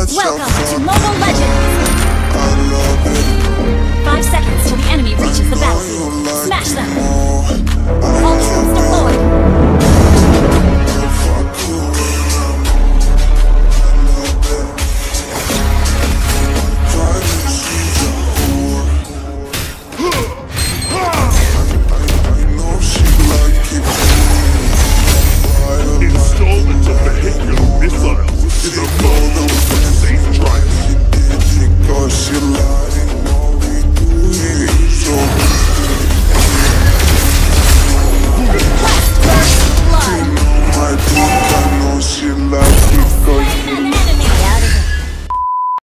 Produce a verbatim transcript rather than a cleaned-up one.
Welcome to Mobile Legends! Five seconds till the enemy reaches the battlefield. Smash them!